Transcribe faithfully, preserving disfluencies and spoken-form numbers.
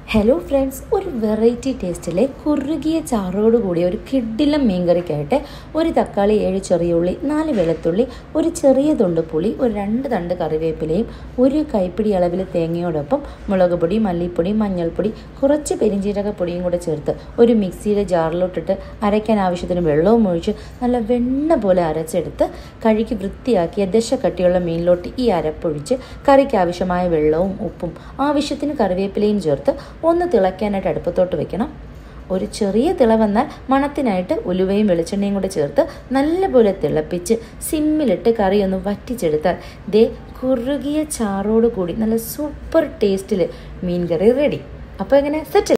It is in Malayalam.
ഹലോ ഫ്രണ്ട്സ്, ഒരു വെറൈറ്റി ടേസ്റ്റിലെ കുറുകിയ ചാറോട് കൂടിയ ഒരു കിടിലം മീൻകറിക്കായിട്ട് ഒരു തക്കാളി, ഏഴ് ചെറിയ ഉള്ളി, നാല് വെളുത്തുള്ളി, ഒരു ചെറിയ തുണ്ട് പുളി, ഒരു രണ്ട് തണ്ട് കറിവേപ്പിലയും ഒരു കൈപ്പിടി അളവിൽ തേങ്ങയോടൊപ്പം മുളക് പൊടി, മല്ലിപ്പൊടി, മഞ്ഞൾപ്പൊടി, കുറച്ച് പെരിഞ്ജീരകപ്പൊടിയും കൂടെ ചേർത്ത് ഒരു മിക്സിയിലെ ജാറിലോട്ടിട്ട് അരയ്ക്കാൻ ആവശ്യത്തിന് വെള്ളവും ഒഴിച്ച് നല്ല വെണ്ണ പോലെ അരച്ചെടുത്ത് കഴുകി വൃത്തിയാക്കിയ ദശക്കട്ടിയുള്ള മീനിലോട്ട് ഈ അരപ്പൊഴിച്ച് കറിക്ക് ആവശ്യമായ വെള്ളവും ഉപ്പും ആവശ്യത്തിന് കറിവേപ്പിലയും ചേർത്ത് ഒന്ന് തിളയ്ക്കാനായിട്ട് അടുപ്പത്തോട്ട് വെക്കണം. ഒരു ചെറിയ തിള വന്നാൽ മണത്തിനായിട്ട് ഉലുവയും വെളിച്ചെണ്ണയും കൂടെ ചേർത്ത് നല്ലപോലെ തിളപ്പിച്ച് സിമ്മിലിട്ട് കറി ഒന്ന് വറ്റിച്ചെടുത്താൽ ദേ കുറുകിയ ചാറോട് കൂടി നല്ല സൂപ്പർ ടേസ്റ്റിൽ മീൻ കറി റെഡി. അപ്പോൾ എങ്ങനെ സെറ്റ്?